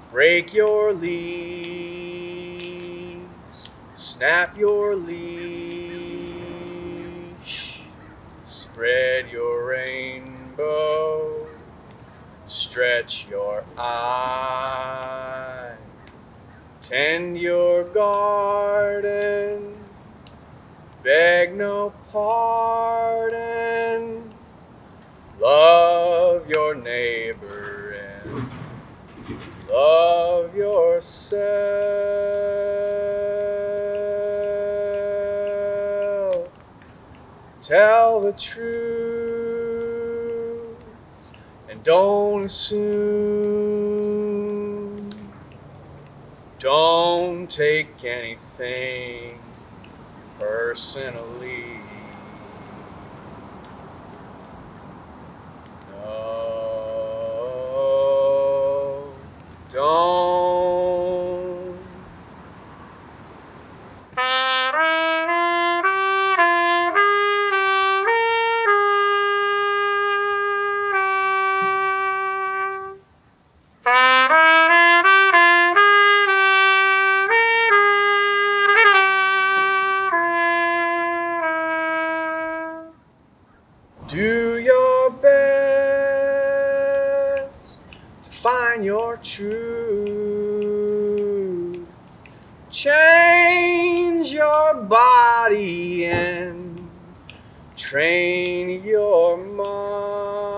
Break your leaves, snap your leash, spread your rainbow, stretch your eye, tend your garden, beg no pardon, love your neighbor and love yourself. Tell the truth and don't assume. Don't take anything personally. No, don't. Do your best to find your truth. Change your body and train your mind.